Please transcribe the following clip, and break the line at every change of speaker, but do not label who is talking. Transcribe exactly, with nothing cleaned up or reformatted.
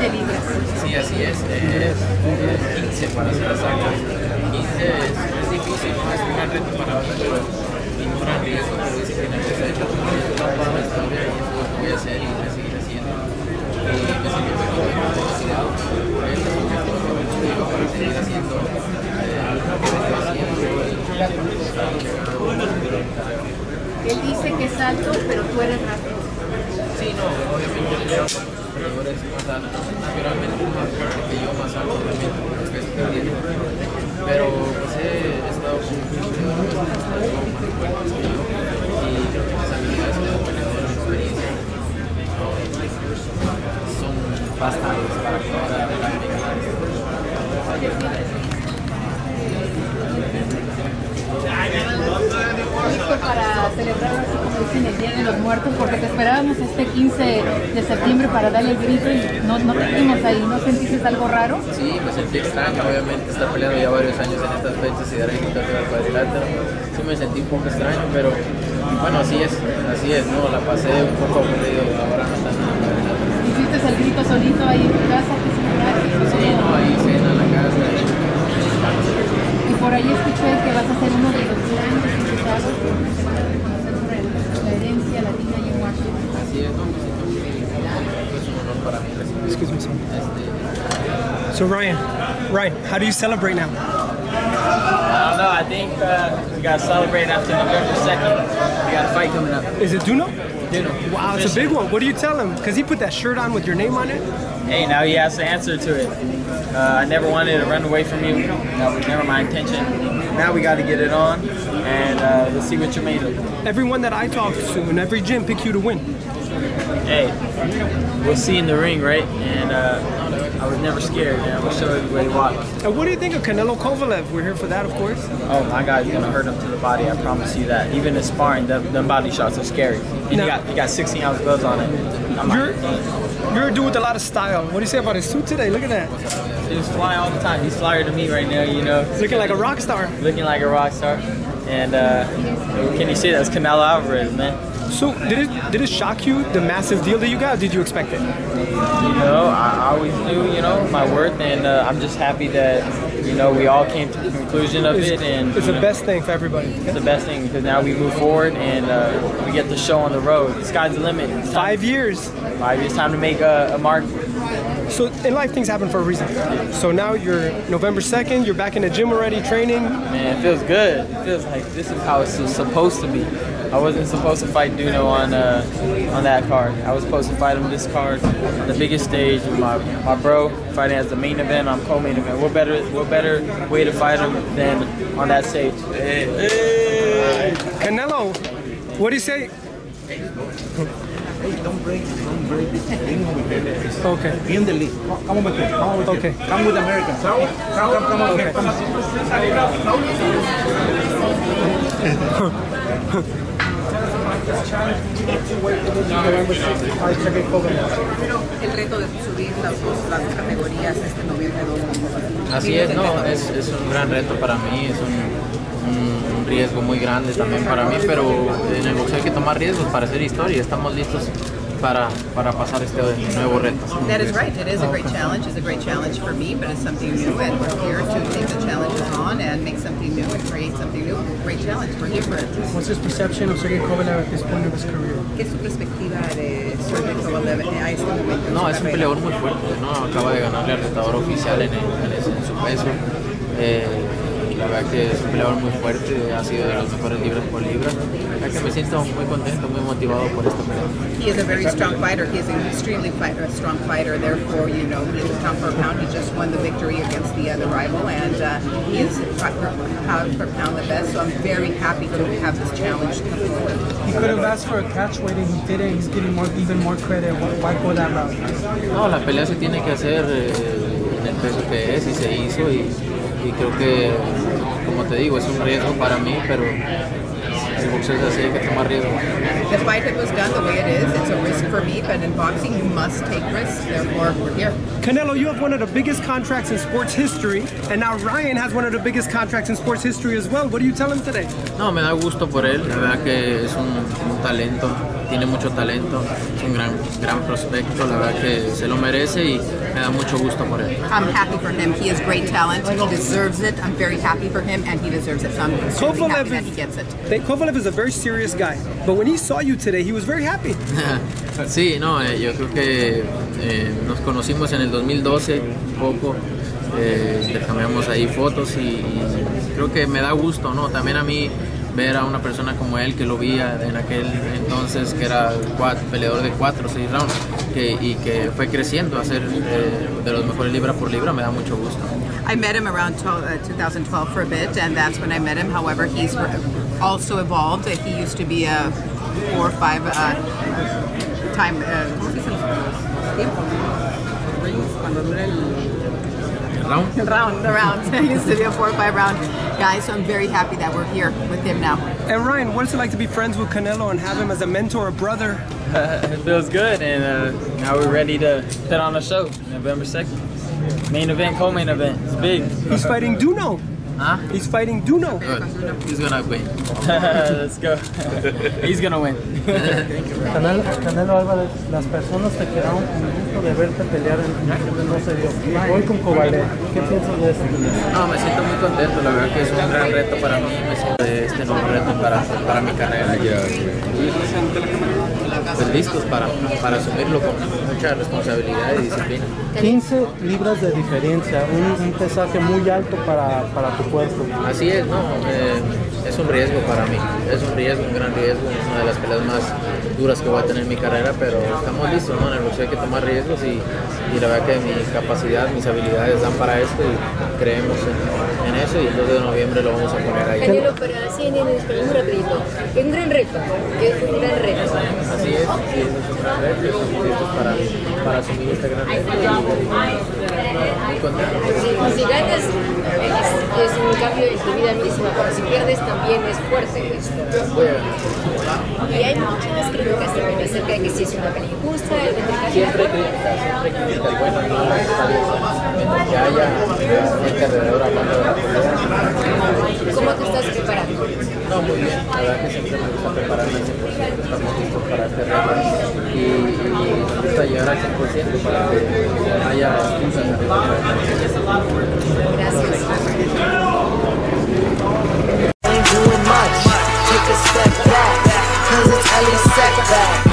veinte libras.
Sí, así es. Es, es quince para ser exacto. quince es, es difícil, no es un gran reto para nosotros. Y un gran riesgo, pero dice que en el que he hecho como una etapa de historia y eso es lo que voy a hacer y voy a seguir haciendo. Y me siento muy contento, muy motivado. Este es un reto que me motiva para seguir haciendo eh, lo que estoy haciendo.
Él dice que es alto, pero tú eres rápido.
Sí, no, obviamente yo peleadores naturalmente más fuerte que yo, más alto, obviamente, por lo que estoy viendo. Pero pues he estado con muchos peleadores que están más fuertes que yo y las habilidades como peleador, la experiencia, ¿no? Son bastantes para poder adelante.
Listo para celebrar, así como dicen, el Día de los Muertos, porque te esperábamos este quince de septiembre para darle el grito y no, no te vimos ahí. ¿No sentiste algo raro?
Sí, me sentí extraño, obviamente, estar peleando ya varios años en estas fechas y dar el grito al cuadrilátero. Sí me sentí un poco extraño, pero bueno, así es, así es, ¿no? La pasé un poco aburrido, ahora no está nada cuadrilátero.
¿Hiciste el grito solito ahí en tu casa? ¿Qué
sí, no, ahí cena en la casa. Y...
y por ahí escuché que vas a ser uno de los grandes invitados sobre la herencia latina y en Washington.
Así es, no, me siento muy feliz. Es un honor para mí recibir.
Excuse me, son.
Este...
So Ryan, Ryan, how do you celebrate now?
I don't know, I think uh, we got to celebrate after November second. We got a fight coming up.
Is it Duno?
Duno.
Wow, it's a big one. What do you tell him? Because he put that shirt on with your name on it.
Hey, now he has to answer to it. Uh, I never wanted to run away from you. That was never my intention. Now we got to get it on, and uh, let's see what you're made of.
Everyone that I talked to in every gym pick you to win.
Hey, we'll see in the ring, right? And uh, I was never scared, man. We'll show everybody why.
And what do you think of Canelo Kovalev? We're here for that, of course.
Oh, my guy's gonna hurt him to the body. I promise you that. Even in sparring, them, them body shots are scary. And
now,
he got he got sixteen ounce gloves on it. I'm
you're,
like,
you're a dude with a lot of style. What do you say about his suit today? Look at that.
He's flying all the time. He's flyer to me right now, you know.
Looking like a rock star.
Looking like a rock star. And uh, what can you say? That's Canelo Alvarez, man.
So did it did it shock you, the massive deal that you got? Did you expect it?
You know, I always knew, you know, my worth, and uh, I'm just happy that, you know, we all came to the conclusion of
it's,
it. And
it's the
know,
best thing for everybody.
It's the best thing because now we move forward and uh, we get the show on the road. The sky's the limit. It's
Five
time,
years.
Five years, time to make a, a mark.
So in life, things happen for a reason. So now you're November second, you're back in the gym already, training.
Man, it feels good. It feels like this is how it's supposed to be. I wasn't supposed to fight Duno on uh, on that card. I was supposed to fight him this card, the biggest stage. My my bro fighting as the main event, I'm co-main event. What better what better way to fight him than on that stage? Hey. Hey.
Canelo, what do you say?
Hey, don't break, don't break this thing with the
Okay.
Be in the league. Come on with me. Come on with
Okay.
me. Come with Americans. Come, come, come, come on.
Okay.
Come
El reto de subir las dos las categorías este noviembre dos.
Así es, no, es, es un gran reto para mí, es un, un, un riesgo muy grande también para mí, pero en el boxeo hay que tomar riesgos para hacer historia. Estamos listos para, para pasar este nuevo reto.
That is right. It is a great challenge. It's a great challenge for me, but it's something new, and we're here to take the challenges on and make something new and create something new. Great challenge. We're here for it.
What's his perception of Sergey Kovalev at this point of his career?
¿Qué es su perspectiva de Sergey Kovalev a este momento?
No, es un peleador muy fuerte, ¿no? Acaba de ganarle al retador oficial en, el, en, el, en su peso. Eh, la verdad que es un peleador muy fuerte, ha sido de los mejores libras por libra. La verdad que me siento muy contento, muy motivado por esta pelea.
He is a very strong fighter. He is an extremely fighter, a strong fighter. Therefore, you know, he is a pound for pound. He just won the victory against the other rival, and uh, he is pound for pound the best. So I'm very happy to have this challenge come forward.
He could have asked for a catch weight and he didn't. He's getting more, even more credit. Why go that route?
No, la pelea se tiene que hacer eh, en el peso que es y se hizo y, y creo que, como te digo, es un riesgo para mí, pero el boxeo es así, hay que tomar riesgo.
The fight that was done the way it is, it's a risk for me, but in boxing you must take risks. Therefore, we're here.
Canelo, you have one of the biggest contracts in sports history, and now Ryan has one of the biggest contracts in sports history as well. What do you tell him today?
No, me da gusto por él, la verdad que es un, un talento tiene mucho talento, es un gran, gran prospecto, la verdad que se lo merece y me da mucho gusto por él.
I'm happy for him. He has great talent. He deserves it. I'm very happy for him, and he deserves it. So I'm extremely happy that he gets it.
Kovalev is a very serious guy, but when he saw you today, he was very happy.
Sí, no, eh, yo creo que eh, nos conocimos en el dos mil doce un poco, eh, intercambiamos ahí fotos y, y creo que me da gusto, ¿no? También a mí ver a una persona como él, que lo vi en aquel entonces, que era cuatro, peleador de cuatro o seis rounds, que, y que fue creciendo a ser eh, de los mejores libra por libra, me da mucho gusto.
I met him around twenty twelve for a bit, and that's when I met him. However, he's also evolved. He used to be a four or five uh, time. Uh,
Round?
Round, the round. He used to be a four or five round guy, so I'm very happy that we're here with him now.
And Ryan, what is it like to be friends with Canelo and have him as a mentor, a brother?
Uh, it feels good, and uh, now we're ready to put on a show November second. Main event, co-main event. It's big.
He's fighting Duno.
Huh?
He's fighting Duno.
Good. He's gonna win.
Let's go. He's gonna win.
Canelo, Canelo Álvarez, las personas te quedaron con el gusto de verte pelear en el no se dio. Hoy con Kovalev, ¿qué piensas de esto?
No, me siento muy contento, la verdad que es un gran reto para mí, me siento de este nuevo reto para, para mi carrera. Pues listos para, para asumirlo con mucha responsabilidad y disciplina.
quince libras de diferencia, un, un pesaje muy alto para, para tu cuerpo.
Así es, no, eh, es un riesgo para mí, es un riesgo, un gran riesgo, es una de las peleas más duras que voy a tener en mi carrera, pero estamos listos, ¿no? En el boxeo hay que tomar riesgos y, y la verdad que mi capacidad, mis habilidades dan para esto y creemos en, en eso y el dos de noviembre lo vamos a poner ahí.
Canelo, para C N N en español, muy rapidito, es un gran reto, es un gran reto.
Así es, sí, es un gran reto, estamos listos para, para asumir este gran reto y muy contento.
Si, si ganas, es, es un cambio en tu vida misma, pero si pierdes también es fuerte esto.
Voy a ganar.
Y hay muchas críticas también acerca de que si es una pelea injusta, el
siempre crítica, siempre crítica, y bueno, no está bien, mientras que haya gente alrededor hablando de la pelea.
¿Cómo te estás preparando?
No, muy bien, la verdad que siempre me gusta prepararme al cien por ciento, estamos listos para este reto y, y me gusta llegar al cien por ciento para que haya excusas arriba de la cancha.
Gracias.
Ain't doing much, take a step back, cause it's Elie Seckbach.